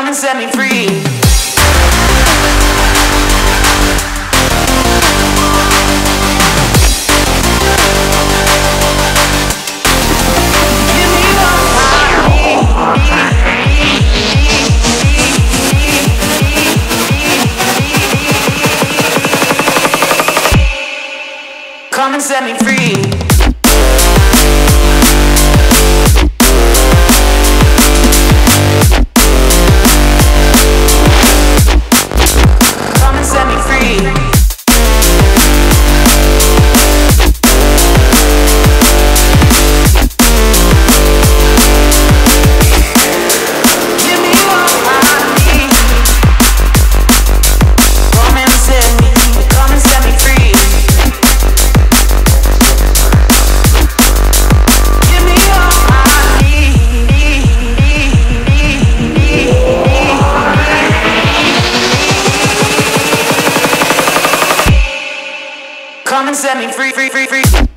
and set me free. Give me what I need. Come and set me free. Come and set me free, free, free, free.